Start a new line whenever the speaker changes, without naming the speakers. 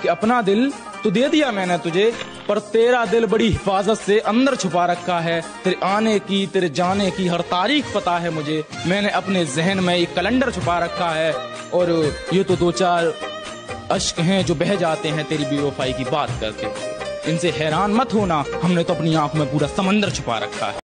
कि अपना दिल तो दे दिया मैंने तुझे, पर तेरा दिल बड़ी हिफाजत से अंदर छुपा रखा है। तेरे आने की तेरे जाने की हर तारीख पता है मुझे, मैंने अपने जहन में एक कैलेंडर छुपा रखा है। और ये तो दो चार अश्क हैं जो बह जाते हैं तेरी बेवफाई की बात करके, इनसे हैरान मत होना, हमने तो अपनी आंख में पूरा समंदर छुपा रखा है।